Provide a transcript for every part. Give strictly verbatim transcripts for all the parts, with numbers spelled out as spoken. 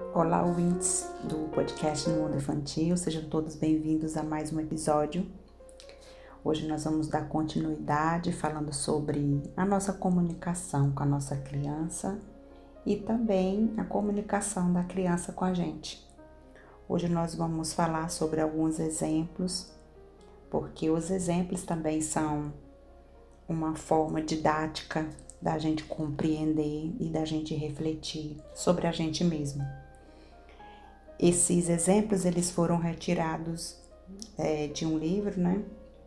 Olá, ouvintes do podcast No Mundo Infantil, sejam todos bem-vindos a mais um episódio. Hoje nós vamos dar continuidade falando sobre a nossa comunicação com a nossa criança e também a comunicação da criança com a gente. Hoje nós vamos falar sobre alguns exemplos, porque os exemplos também são uma forma didática da gente compreender e da gente refletir sobre a gente mesmo. Esses exemplos, eles foram retirados é, de um livro, né?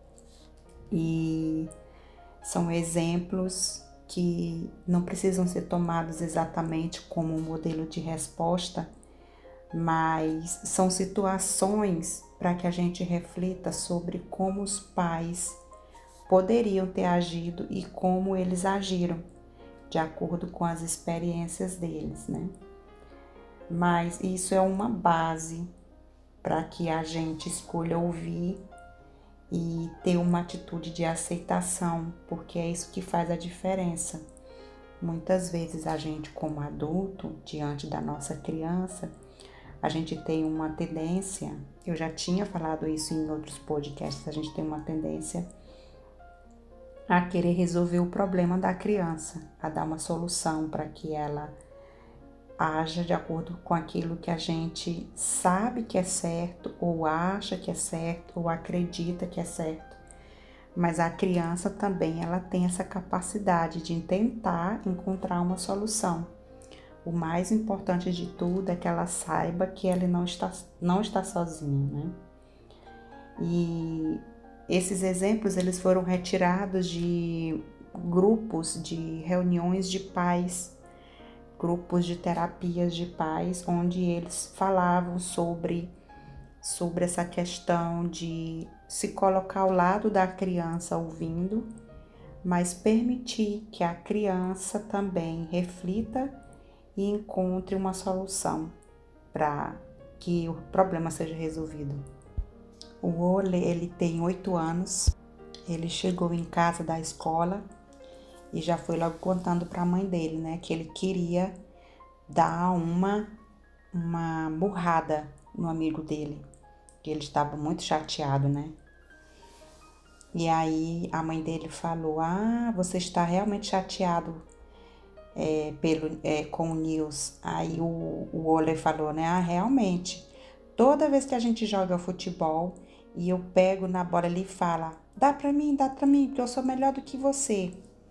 E são exemplos que não precisam ser tomados exatamente como um modelo de resposta, mas são situações para que a gente reflita sobre como os pais poderiam ter agido e como eles agiram, de acordo com as experiências deles, né? Mas isso é uma base para que a gente escolha ouvir e ter uma atitude de aceitação, porque é isso que faz a diferença. Muitas vezes a gente, como adulto, diante da nossa criança, a gente tem uma tendência, eu já tinha falado isso em outros podcasts, a gente tem uma tendência a querer resolver o problema da criança, a dar uma solução para que ela haja de acordo com aquilo que a gente sabe que é certo, ou acha que é certo, ou acredita que é certo. Mas a criança também, ela tem essa capacidade de tentar encontrar uma solução. O mais importante de tudo é que ela saiba que ela não está, não está sozinha, né? E esses exemplos, eles foram retirados de grupos de reuniões de pais, grupos de terapias de pais, onde eles falavam sobre, sobre essa questão de se colocar ao lado da criança ouvindo, mas permitir que a criança também reflita e encontre uma solução para que o problema seja resolvido. O Ole, ele tem oito anos, ele chegou em casa da escola e já foi logo contando para a mãe dele, né, que ele queria dar uma, uma burrada no amigo dele, que ele estava muito chateado, né? E aí a mãe dele falou, ah, você está realmente chateado é, pelo, é, com o Nils. Aí o, o Ole falou, né, ah, realmente, toda vez que a gente joga futebol e eu pego na bola, ele fala, dá pra mim, dá pra mim, porque eu sou melhor do que você.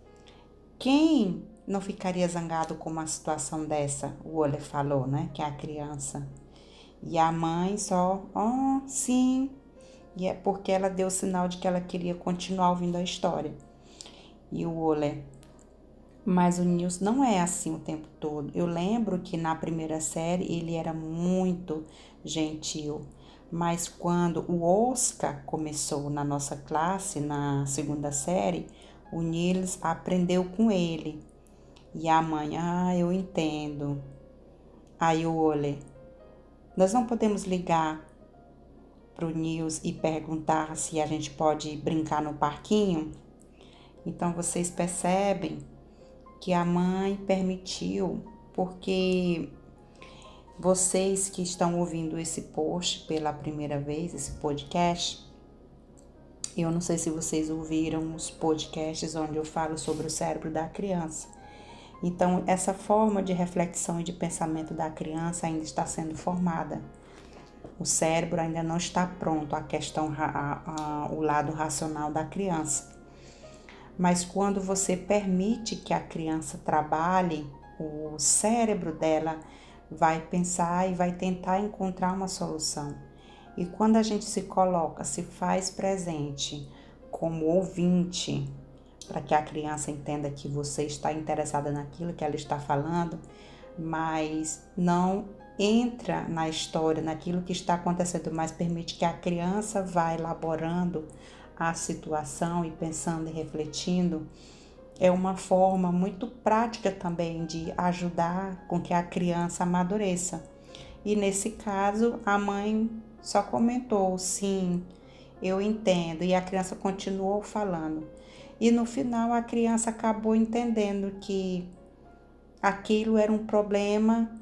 Quem não ficaria zangado com uma situação dessa? O Ole falou, né? Que é a criança. E a mãe só, oh, sim. E é porque ela deu o sinal de que ela queria continuar ouvindo a história. E o Ole, mas o Nils não é assim o tempo todo. Eu lembro que na primeira série ele era muito gentil. Mas quando o Oscar começou na nossa classe, na segunda série, o Nils aprendeu com ele. E a mãe, ah, eu entendo. Aí o Ole, nós não podemos ligar para o Nils e perguntar se a gente pode brincar no parquinho? Então vocês percebem que a mãe permitiu, porque vocês que estão ouvindo esse post pela primeira vez, esse podcast, eu não sei se vocês ouviram os podcasts onde eu falo sobre o cérebro da criança. Então, essa forma de reflexão e de pensamento da criança ainda está sendo formada. O cérebro ainda não está pronto, a questão, a, a, o lado racional da criança. Mas quando você permite que a criança trabalhe, o cérebro dela vai pensar e vai tentar encontrar uma solução. E quando a gente se coloca, se faz presente como ouvinte, para que a criança entenda que você está interessada naquilo que ela está falando, mas não entra na história, naquilo que está acontecendo, mas permite que a criança vá elaborando a situação e pensando e refletindo, é uma forma muito prática também de ajudar com que a criança amadureça. E nesse caso, a mãe só comentou, sim, eu entendo, e a criança continuou falando. E no final a criança acabou entendendo que aquilo era um problema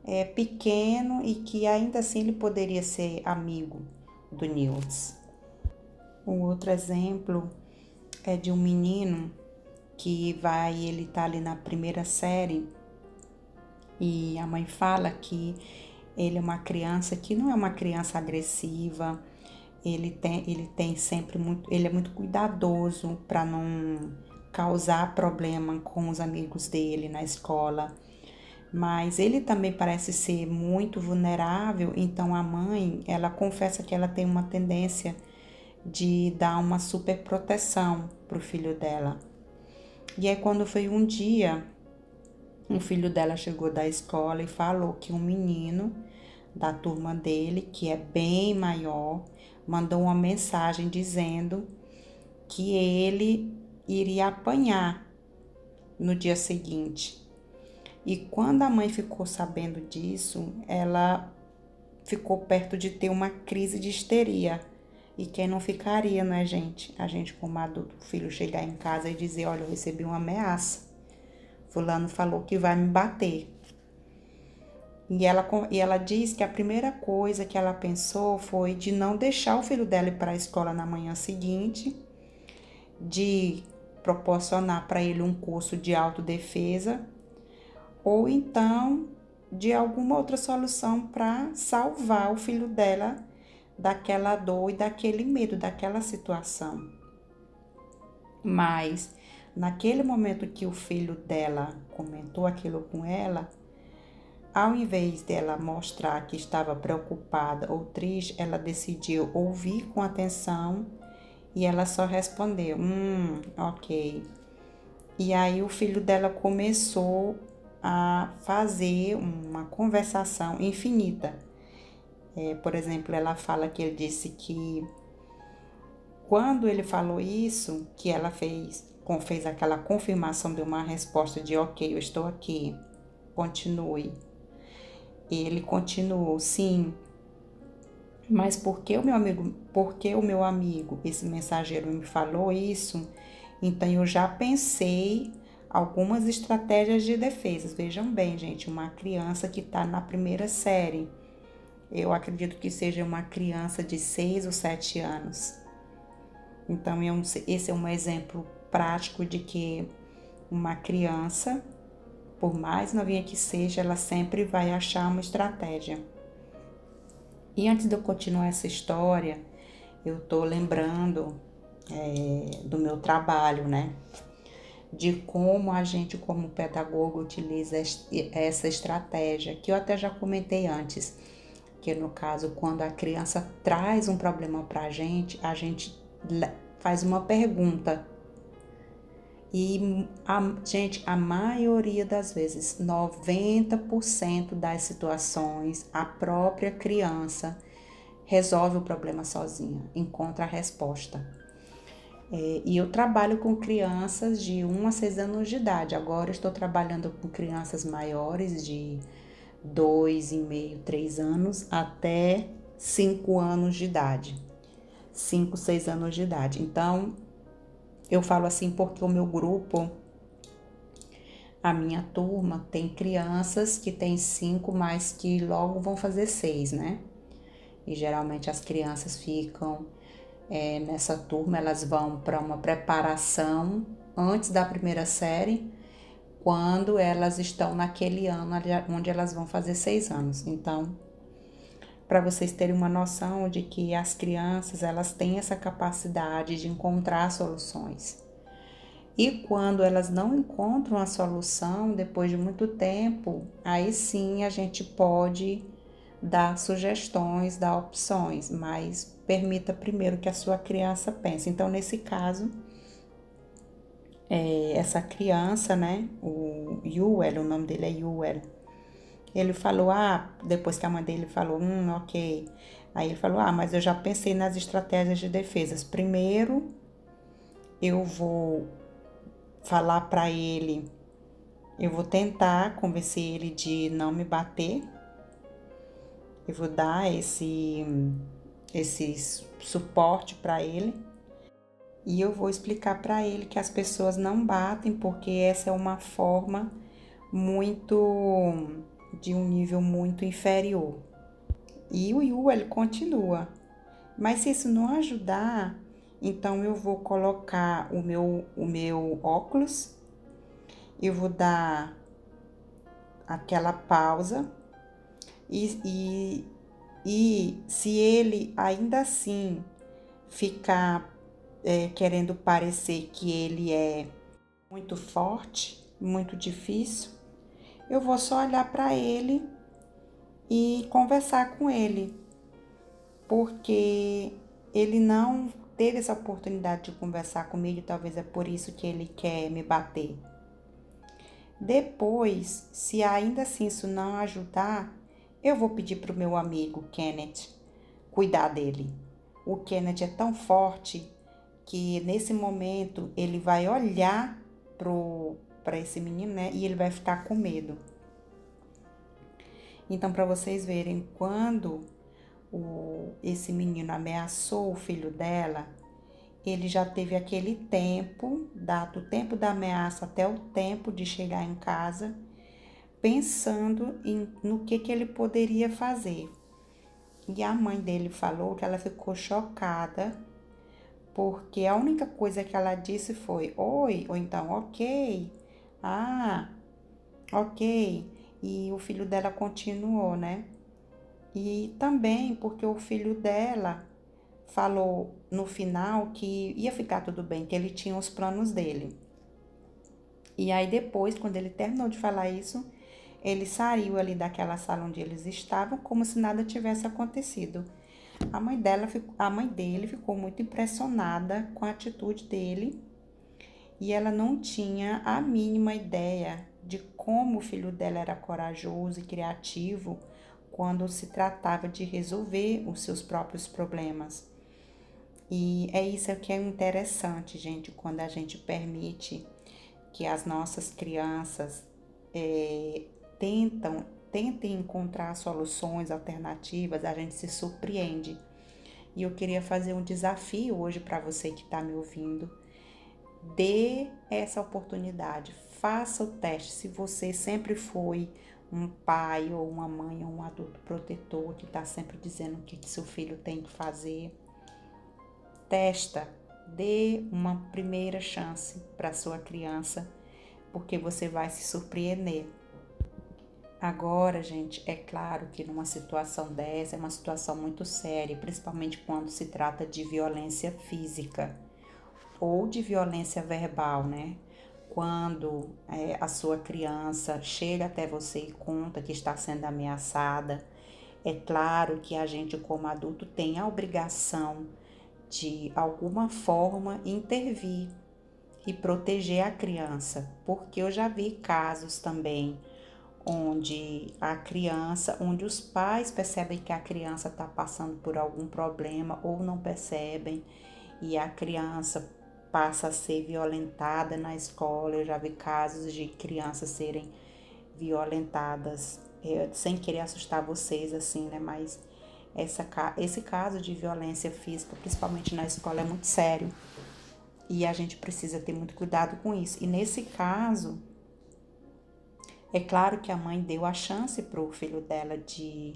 é, pequeno e que ainda assim ele poderia ser amigo do Nils. Um outro exemplo é de um menino que vai, ele tá ali na primeira série e a mãe fala que ele é uma criança que não é uma criança agressiva, ele tem, ele tem sempre muito, ele é muito cuidadoso para não causar problema com os amigos dele na escola. Mas ele também parece ser muito vulnerável, então a mãe, ela confessa que ela tem uma tendência de dar uma super proteção pro filho dela. E aí quando foi um dia, um filho dela chegou da escola e falou que um menino da turma dele, que é bem maior, mandou uma mensagem dizendo que ele iria apanhar no dia seguinte. E quando a mãe ficou sabendo disso, ela ficou perto de ter uma crise de histeria. E quem não ficaria, né, gente? A gente, como adulto, o filho chegar em casa e dizer: olha, eu recebi uma ameaça. Fulano falou que vai me bater. E ela, e ela diz que a primeira coisa que ela pensou foi de não deixar o filho dela ir para a escola na manhã seguinte, de proporcionar para ele um curso de autodefesa, ou então de alguma outra solução para salvar o filho dela daquela dor e daquele medo, daquela situação. Mas naquele momento que o filho dela comentou aquilo com ela, ao invés dela mostrar que estava preocupada ou triste, ela decidiu ouvir com atenção e ela só respondeu: hum, ok. E aí o filho dela começou a fazer uma conversação infinita. É, por exemplo, ela fala que ele disse que quando ele falou isso, que ela fez, fez aquela confirmação de uma resposta de ok, eu estou aqui, continue. Ele continuou, sim, mas porque o meu amigo, porque o meu amigo, esse mensageiro me falou isso, então eu já pensei algumas estratégias de defesa. Vejam bem, gente, uma criança que está na primeira série, eu acredito que seja uma criança de seis ou sete anos. Então, esse é um exemplo prático de que uma criança, por mais novinha que seja, ela sempre vai achar uma estratégia. E antes de eu continuar essa história, eu tô lembrando é, do meu trabalho, né? De como a gente, como pedagogo, utiliza essa estratégia, que eu até já comentei antes, que no caso, quando a criança traz um problema pra gente, a gente faz uma pergunta. E, a, gente, a maioria das vezes, noventa por cento das situações, a própria criança resolve o problema sozinha, encontra a resposta. É, e eu trabalho com crianças de um a seis anos de idade. Agora eu estou trabalhando com crianças maiores de dois e meio, três anos até cinco anos de idade. cinco, seis anos de idade. Então, eu falo assim porque o meu grupo, a minha turma, tem crianças que tem cinco, mas que logo vão fazer seis, né? E geralmente as crianças ficam é, nessa turma, elas vão para uma preparação antes da primeira série, quando elas estão naquele ano onde elas vão fazer seis anos. Então, para vocês terem uma noção de que as crianças, elas têm essa capacidade de encontrar soluções. E quando elas não encontram a solução, depois de muito tempo, aí sim a gente pode dar sugestões, dar opções, mas permita primeiro que a sua criança pense. Então, nesse caso, é, essa criança, né, o Yuel, o nome dele é Yuel, ele falou, ah, depois que a mãe dele falou, hum, ok. Aí ele falou, ah, mas eu já pensei nas estratégias de defesa. Primeiro, eu vou falar para ele, eu vou tentar convencer ele de não me bater. Eu vou dar esse, esse suporte para ele. E eu vou explicar para ele que as pessoas não batem porque essa é uma forma muito de um nível muito inferior. E o Yu, ele continua. Mas se isso não ajudar, então eu vou colocar o meu, o meu óculos, eu vou dar aquela pausa e, e, e se ele ainda assim ficar é, querendo parecer que ele é muito forte, muito difícil, eu vou só olhar para ele e conversar com ele, porque ele não teve essa oportunidade de conversar comigo, talvez é por isso que ele quer me bater. Depois, se ainda assim isso não ajudar, eu vou pedir para o meu amigo Kenneth cuidar dele. O Kenneth é tão forte que nesse momento ele vai olhar para esse menino, né? E ele vai ficar com medo. Então, para vocês verem, quando o, esse menino ameaçou o filho dela, ele já teve aquele tempo, dado o tempo da ameaça até o tempo de chegar em casa, pensando em, no que, que ele poderia fazer. E a mãe dele falou que ela ficou chocada, porque a única coisa que ela disse foi oi, ou então ok, ah, ok. E o filho dela continuou, né? E também porque o filho dela falou no final que ia ficar tudo bem, que ele tinha os planos dele. E aí depois, quando ele terminou de falar isso, ele saiu ali daquela sala onde eles estavam, como se nada tivesse acontecido. A mãe dela, a mãe dele ficou muito impressionada com a atitude dele e ela não tinha a mínima ideia de como o filho dela era corajoso e criativo quando se tratava de resolver os seus próprios problemas. E é isso que é interessante, gente, quando a gente permite que as nossas crianças é, tentam, tentem encontrar soluções alternativas, a gente se surpreende. E eu queria fazer um desafio hoje para você que está me ouvindo. Dê essa oportunidade, faça o teste. Se você sempre foi um pai ou uma mãe ou um adulto protetor que está sempre dizendo o que, que seu filho tem que fazer, testa, dê uma primeira chance para sua criança, porque você vai se surpreender. Agora, gente, é claro que numa situação dessa é uma situação muito séria, principalmente quando se trata de violência física ou de violência verbal, né? Quando é, a sua criança chega até você e conta que está sendo ameaçada, é claro que a gente, como adulto, tem a obrigação de alguma forma intervir e proteger a criança, porque eu já vi casos também onde a criança, onde os pais percebem que a criança está passando por algum problema ou não percebem e a criança passa a ser violentada na escola. Eu já vi casos de crianças serem violentadas, é, sem querer assustar vocês assim, né, mas essa, esse caso de violência física, principalmente na escola, é muito sério e a gente precisa ter muito cuidado com isso. E nesse caso, é claro que a mãe deu a chance para o filho dela de,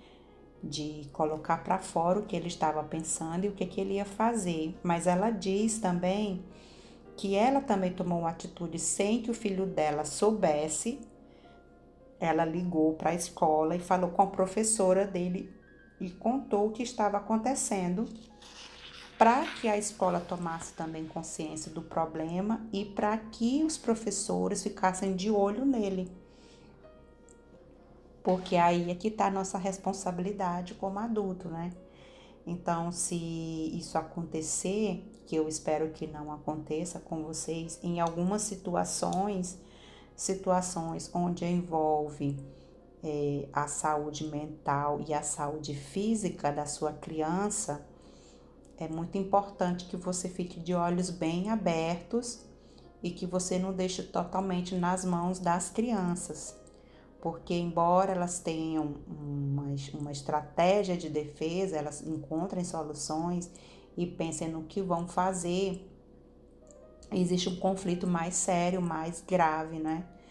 de colocar para fora o que ele estava pensando e o que, que ele ia fazer, mas ela diz também que ela também tomou uma atitude sem que o filho dela soubesse. Ela ligou para a escola e falou com a professora dele e contou o que estava acontecendo para que a escola tomasse também consciência do problema e para que os professores ficassem de olho nele. Porque aí é que está a nossa responsabilidade como adulto, né? Então, se isso acontecer, que eu espero que não aconteça com vocês, em algumas situações, situações onde envolve é, a saúde mental e a saúde física da sua criança, é muito importante que você fique de olhos bem abertos e que você não deixe totalmente nas mãos das crianças. Porque embora elas tenham uma, uma estratégia de defesa, elas encontrem soluções e pensem no que vão fazer, existe um conflito mais sério, mais grave, né?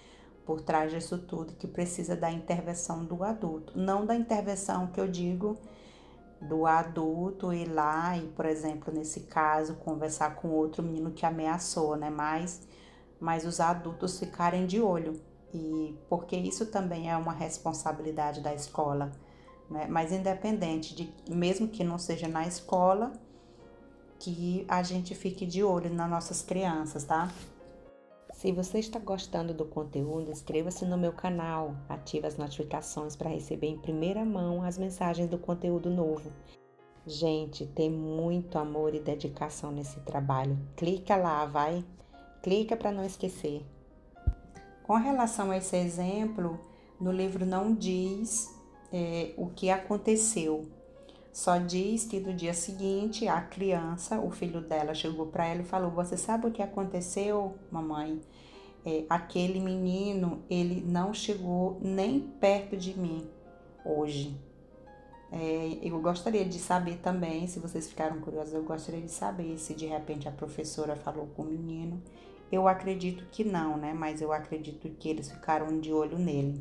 por trás disso tudo, que precisa da intervenção do adulto. Não da intervenção que eu digo do adulto ir lá e, por exemplo, nesse caso, conversar com outro menino que ameaçou, né? Mas, mas os adultos ficarem de olho, e porque isso também é uma responsabilidade da escola, né? Mas independente de, mesmo que não seja na escola, que a gente fique de olho nas nossas crianças, tá? Se você está gostando do conteúdo, inscreva-se no meu canal, ative as notificações para receber em primeira mão as mensagens do conteúdo novo. Gente, tem muito amor e dedicação nesse trabalho. Clica lá, vai. Clica para não esquecer. Com relação a esse exemplo, no livro não diz é, o que aconteceu. Só diz que no dia seguinte, a criança, o filho dela, chegou para ela e falou: você sabe o que aconteceu, mamãe? É, aquele menino, ele não chegou nem perto de mim hoje. É, eu gostaria de saber também, se vocês ficaram curiosos, eu gostaria de saber se de repente a professora falou com o menino. Eu acredito que não, né? Mas eu acredito que eles ficaram de olho nele.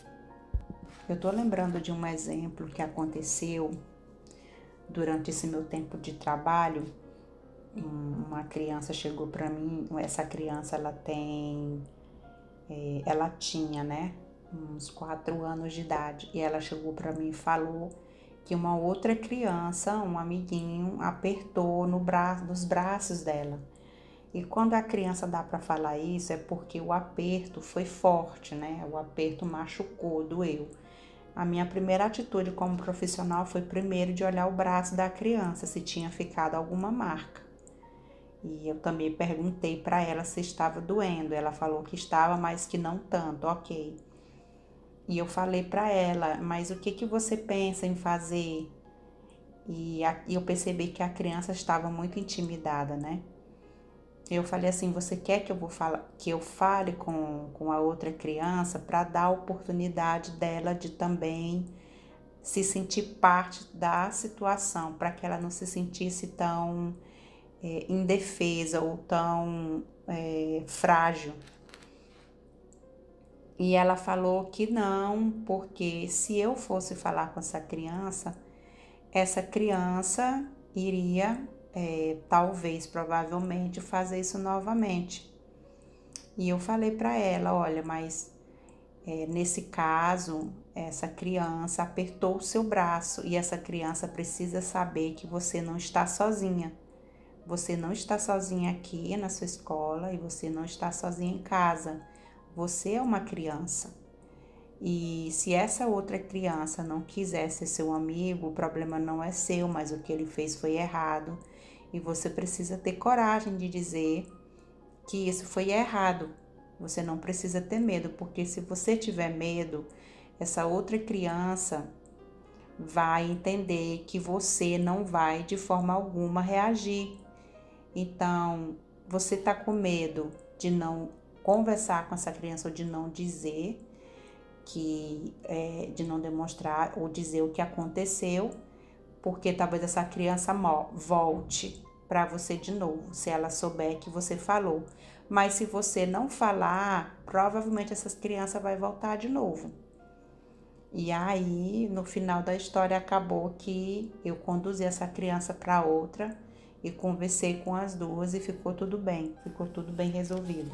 Eu tô lembrando de um exemplo que aconteceu durante esse meu tempo de trabalho. Uma criança chegou para mim, essa criança ela tem, é, ela tinha, né, uns quatro anos de idade, e ela chegou para mim e falou que uma outra criança, um amiguinho, apertou no braço, nos braços dela. E quando a criança dá para falar isso, é porque o aperto foi forte, né? O aperto machucou, doeu. A minha primeira atitude como profissional foi primeiro de olhar o braço da criança, se tinha ficado alguma marca. E eu também perguntei para ela se estava doendo. Ela falou que estava, mas que não tanto, ok. E eu falei para ela, mas o que, que você pensa em fazer? E, a, e eu percebi que a criança estava muito intimidada, né? Eu falei assim, você quer que eu, vou falar, que eu fale com, com a outra criança para dar a oportunidade dela de também se sentir parte da situação, para que ela não se sentisse tão é, indefesa ou tão é, frágil. E ela falou que não, porque se eu fosse falar com essa criança, essa criança iria, é, talvez, provavelmente, fazer isso novamente. E eu falei para ela, olha, mas é, nesse caso, essa criança apertou o seu braço e essa criança precisa saber que você não está sozinha. Você não está sozinha aqui na sua escola e você não está sozinha em casa. Você é uma criança. E se essa outra criança não quiser ser seu amigo, o problema não é seu, mas o que ele fez foi errado. E você precisa ter coragem de dizer que isso foi errado. Você não precisa ter medo, porque se você tiver medo, essa outra criança vai entender que você não vai de forma alguma reagir. Então, você está com medo de não conversar com essa criança ou de não dizer, que é, de não demonstrar ou dizer o que aconteceu, porque talvez essa criança volte para você de novo, se ela souber que você falou. Mas se você não falar, provavelmente essa criança vai voltar de novo. E aí, no final da história, acabou que eu conduzi essa criança para outra e conversei com as duas e ficou tudo bem, ficou tudo bem resolvido.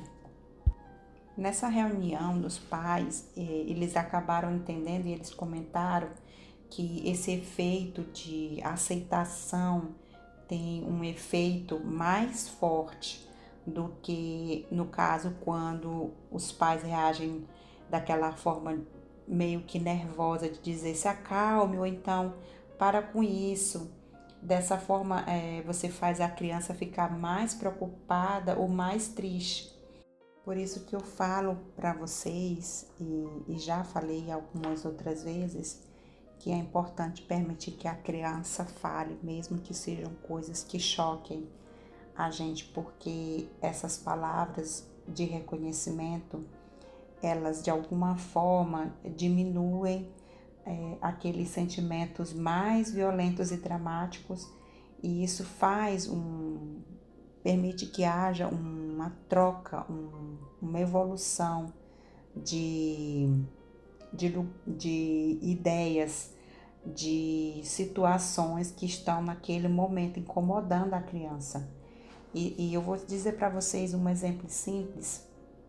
Nessa reunião dos pais, eles acabaram entendendo e eles comentaram que esse efeito de aceitação tem um efeito mais forte do que, no caso, quando os pais reagem daquela forma meio que nervosa de dizer se acalme ou então para com isso. Dessa forma, é, você faz a criança ficar mais preocupada ou mais triste. Por isso que eu falo para vocês, e, e já falei algumas outras vezes, que é importante permitir que a criança fale, mesmo que sejam coisas que choquem a gente, porque essas palavras de reconhecimento, elas de alguma forma diminuem é, aqueles sentimentos mais violentos e dramáticos, e isso faz um... permite que haja uma troca, um, uma evolução de, de, de ideias, de situações que estão naquele momento incomodando a criança. E, e eu vou dizer para vocês um exemplo simples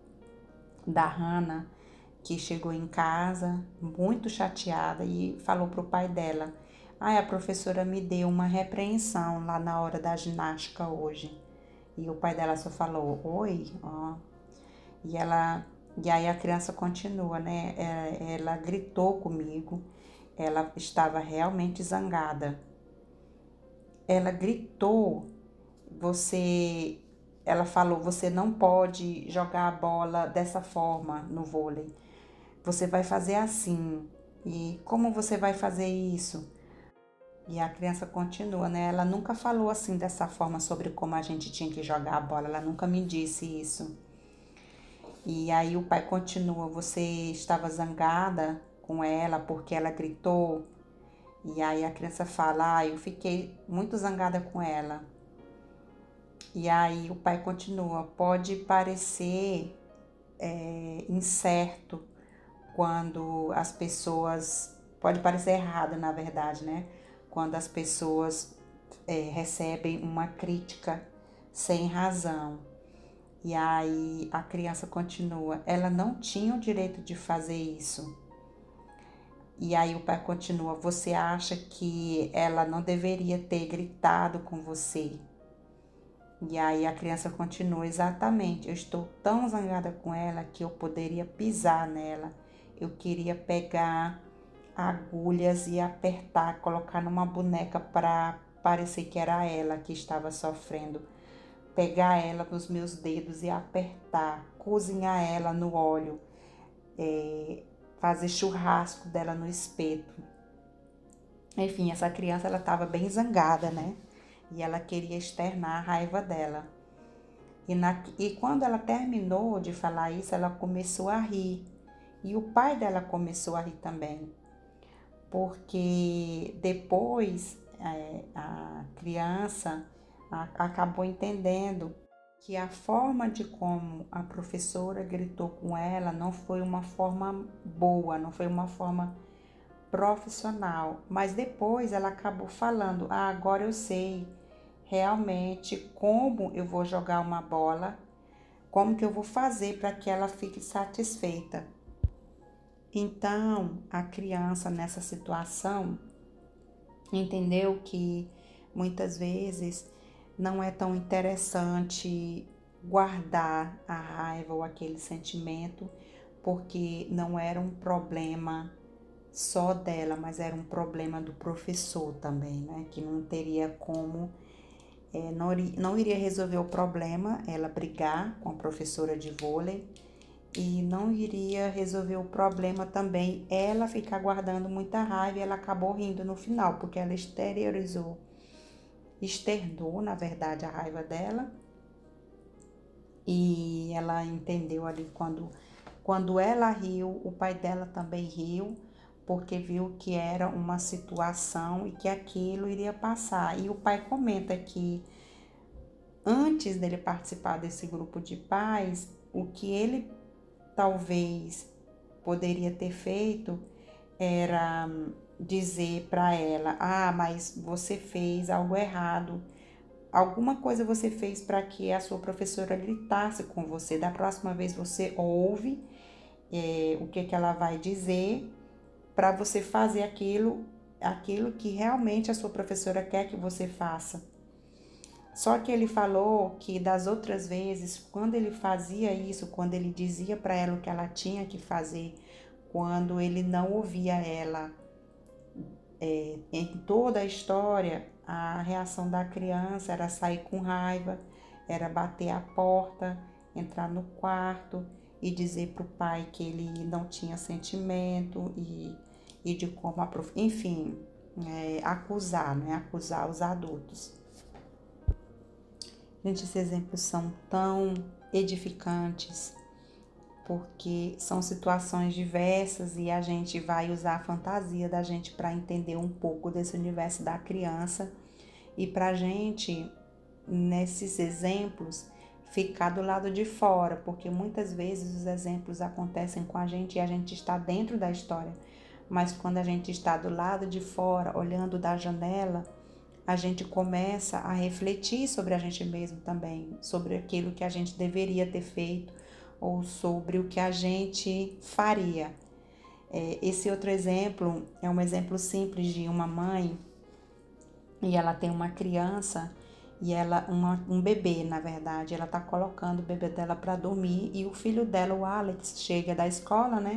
da Hannah, que chegou em casa muito chateada e falou pro pai dela: "Ai, a professora me deu uma repreensão lá na hora da ginástica hoje." E o pai dela só falou: "Oi?" Ó. E ela, e aí a criança continua, né? Ela, ela gritou comigo, ela estava realmente zangada. Ela gritou, você, ela falou: "Você não pode jogar a bola dessa forma no vôlei. Você vai fazer assim. E como você vai fazer isso?" E a criança continua, né? Ela nunca falou assim dessa forma sobre como a gente tinha que jogar a bola. Ela nunca me disse isso. E aí o pai continua: "Você estava zangada com ela porque ela gritou?" E aí a criança fala: "Ah, eu fiquei muito zangada com ela." E aí o pai continua: "Pode parecer é, incerto quando as pessoas... Pode parecer errado, na verdade, né? Quando as pessoas é, recebem uma crítica sem razão." E aí a criança continua: "Ela não tinha o direito de fazer isso." E aí o pai continua: "Você acha que ela não deveria ter gritado com você?" E aí a criança continua: "Exatamente, eu estou tão zangada com ela que eu poderia pisar nela. Eu queria pegar agulhas e apertar, colocar numa boneca para parecer que era ela que estava sofrendo. Pegar ela nos meus dedos e apertar, cozinhar ela no óleo, é, fazer churrasco dela no espeto." Enfim, essa criança ela estava bem zangada, né? E ela queria externar a raiva dela. E, na, e quando ela terminou de falar isso, ela começou a rir. E o pai dela começou a rir também. Porque depois é, a criança a, acabou entendendo que a forma de como a professora gritou com ela não foi uma forma boa, não foi uma forma profissional. Mas depois ela acabou falando: "Ah, agora eu sei realmente como eu vou jogar uma bola, como que eu vou fazer para que ela fique satisfeita." Então, a criança nessa situação entendeu que muitas vezes não é tão interessante guardar a raiva ou aquele sentimento, porque não era um problema só dela, mas era um problema do professor também, né? Que não teria como, é, não, não iria resolver o problema ela brigar com a professora de vôlei, e não iria resolver o problema também ela ficar guardando muita raiva. E ela acabou rindo no final, porque ela exteriorizou, externou, na verdade, a raiva dela. E ela entendeu ali quando, quando ela riu, o pai dela também riu, porque viu que era uma situação e que aquilo iria passar. E o pai comenta que antes dele participar desse grupo de pais, o que ele talvez poderia ter feito era dizer para ela: "Ah, mas você fez algo errado. Alguma coisa você fez para que a sua professora gritasse com você. Da próxima vez você ouve é, o que, que ela vai dizer para você fazer aquilo, aquilo que realmente a sua professora quer que você faça." Só que ele falou que das outras vezes, quando ele fazia isso, quando ele dizia para ela o que ela tinha que fazer, quando ele não ouvia ela, é, em toda a história, a reação da criança era sair com raiva, era bater a porta, entrar no quarto e dizer para o pai que ele não tinha sentimento e, e de como a prof... enfim, é, acusar, né? Acusar os adultos. Gente, esses exemplos são tão edificantes, porque são situações diversas e a gente vai usar a fantasia da gente para entender um pouco desse universo da criança. E para a gente, nesses exemplos, ficar do lado de fora, porque muitas vezes os exemplos acontecem com a gente e a gente está dentro da história, mas quando a gente está do lado de fora, olhando da janela, a gente começa a refletir sobre a gente mesmo também, sobre aquilo que a gente deveria ter feito ou sobre o que a gente faria. É, esse outro exemplo é um exemplo simples de uma mãe e ela tem uma criança e ela uma, um bebê, na verdade, ela tá colocando o bebê dela para dormir e o filho dela, o Alex, chega da escola, né?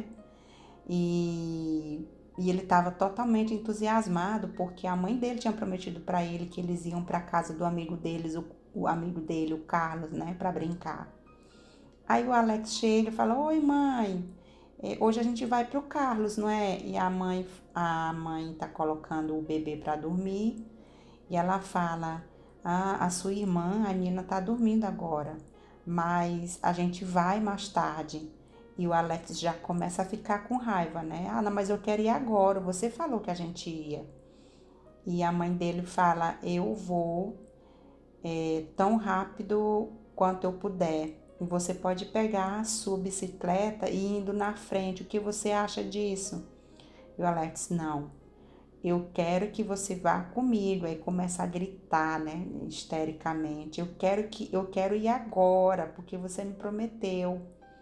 E, e ele estava totalmente entusiasmado porque a mãe dele tinha prometido para ele que eles iam para casa do amigo deles, o, o amigo dele, o Carlos, né, para brincar. Aí o Alex chega e fala: "Oi, mãe, hoje a gente vai pro Carlos, não é?" E a mãe, a mãe tá colocando o bebê para dormir e ela fala: "Ah, a sua irmã, a Nina, tá dormindo agora, mas a gente vai mais tarde." E o Alex já começa a ficar com raiva, né? "Ah, não, mas eu quero ir agora, você falou que a gente ia." E a mãe dele fala: "Eu vou é, tão rápido quanto eu puder. E você pode pegar a sua bicicleta e ir indo na frente. O que você acha disso?" E o Alex: "Não, eu quero que você vá comigo." Aí começa a gritar, né, histericamente: "Eu quero que eu quero ir agora, porque você me prometeu."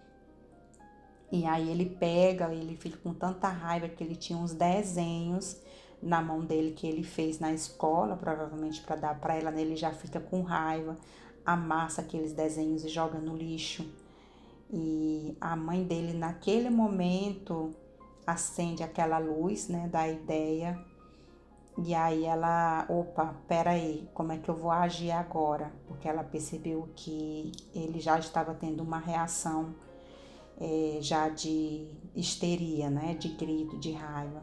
E aí ele pega, ele fica com tanta raiva que ele tinha uns desenhos na mão dele que ele fez na escola, provavelmente para dar para ela, né? Ele já fica com raiva, amassa aqueles desenhos e joga no lixo. E a mãe dele, naquele momento, acende aquela luz, né, da ideia. E aí ela, opa, peraí, como é que eu vou agir agora? Porque ela percebeu que ele já estava tendo uma reação é, já de histeria, né, de grito, de raiva.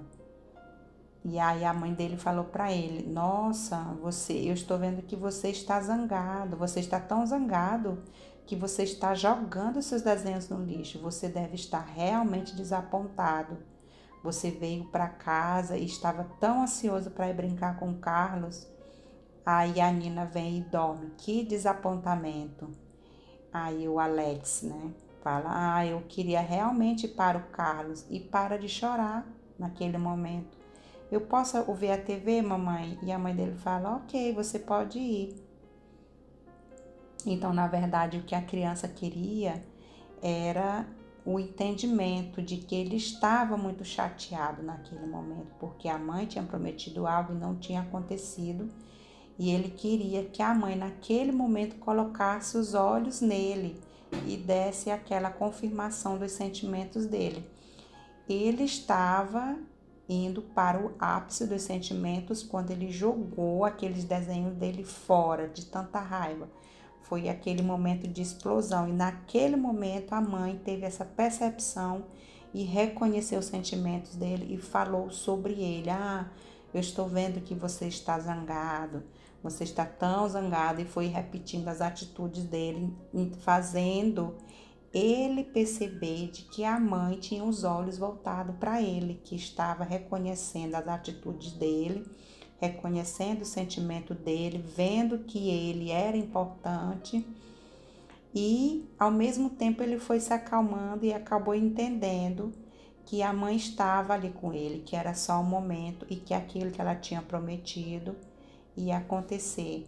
E aí a mãe dele falou para ele: "Nossa, você, eu estou vendo que você está zangado, você está tão zangado que você está jogando seus desenhos no lixo. Você deve estar realmente desapontado. Você veio para casa e estava tão ansioso para ir brincar com o Carlos. Aí a Nina vem e dorme. Que desapontamento." Aí o Alex, né, fala: "Ah, eu queria realmente ir para o Carlos." E para de chorar naquele momento. "Eu posso ouvir a T V, mamãe?" E a mãe dele fala: "Ok, você pode ir." Então, na verdade, o que a criança queria era o entendimento de que ele estava muito chateado naquele momento, porque a mãe tinha prometido algo e não tinha acontecido, e ele queria que a mãe naquele momento colocasse os olhos nele e desse aquela confirmação dos sentimentos dele. Ele estava indo para o ápice dos sentimentos quando ele jogou aqueles desenhos dele fora de tanta raiva. Foi aquele momento de explosão e naquele momento a mãe teve essa percepção e reconheceu os sentimentos dele e falou sobre ele: "Ah, eu estou vendo que você está zangado, você está tão zangado." E foi repetindo as atitudes dele, fazendo ele perceber de que a mãe tinha os olhos voltados para ele, que estava reconhecendo as atitudes dele, reconhecendo o sentimento dele, vendo que ele era importante. E ao mesmo tempo ele foi se acalmando e acabou entendendo que a mãe estava ali com ele, que era só um momento e que aquilo que ela tinha prometido ia acontecer.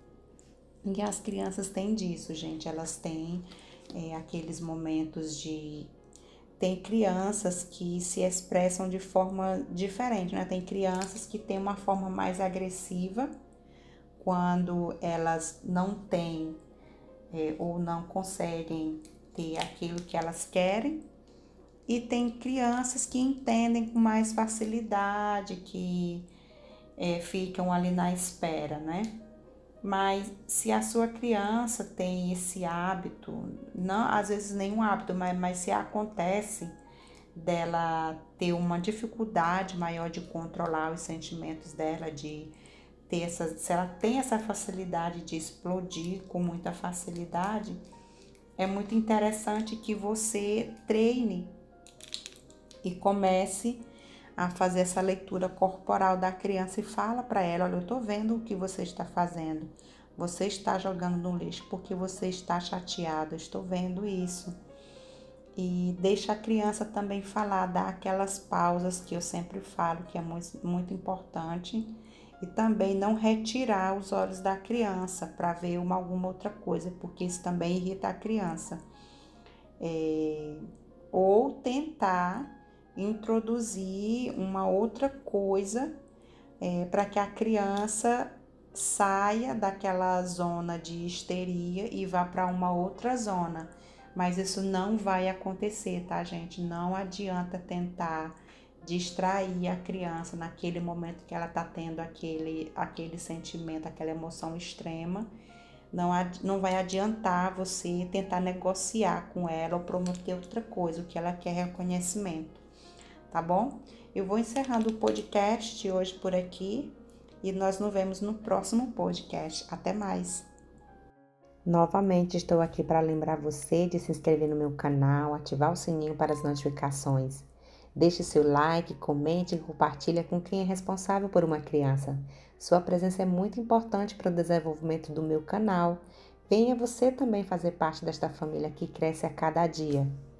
E as crianças têm disso, gente, elas têm é, aqueles momentos de... Tem crianças que se expressam de forma diferente, né? Tem crianças que têm uma forma mais agressiva quando elas não têm é, ou não conseguem ter aquilo que elas querem. E tem crianças que entendem com mais facilidade, que é, ficam ali na espera, né? Mas se a sua criança tem esse hábito, não, às vezes nenhum hábito, mas, mas se acontece dela ter uma dificuldade maior de controlar os sentimentos dela, de ter essa, se ela tem essa facilidade de explodir com muita facilidade, é muito interessante que você treine e comece a fazer essa leitura corporal da criança e fala para ela: "Olha, eu tô vendo o que você está fazendo. Você está jogando no lixo porque você está chateado. Eu estou vendo isso. E deixa a criança também falar, dar aquelas pausas que eu sempre falo, que é muito, muito importante. E também não retirar os olhos da criança para ver uma, alguma outra coisa, porque isso também irrita a criança. É, ou tentar introduzir uma outra coisa é, para que a criança saia daquela zona de histeria e vá para uma outra zona. Mas isso não vai acontecer, tá, gente? Não adianta tentar distrair a criança naquele momento que ela está tendo aquele, aquele sentimento, aquela emoção extrema. Não, não vai adiantar você tentar negociar com ela ou prometer outra coisa. O que ela quer é reconhecimento, tá bom? Eu vou encerrando o podcast de hoje por aqui e nós nos vemos no próximo podcast. Até mais! Novamente estou aqui para lembrar você de se inscrever no meu canal, ativar o sininho para as notificações. Deixe seu like, comente e compartilhe com quem é responsável por uma criança. Sua presença é muito importante para o desenvolvimento do meu canal. Venha você também fazer parte desta família que cresce a cada dia.